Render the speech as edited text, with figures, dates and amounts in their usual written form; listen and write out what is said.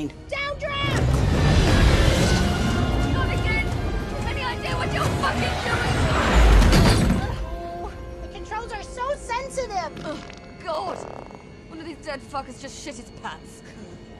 mind. Downdraft! Not again! Any idea what you're fucking doing? Oh, the controls are so sensitive! Oh, God! One of these dead fuckers just shit his pants.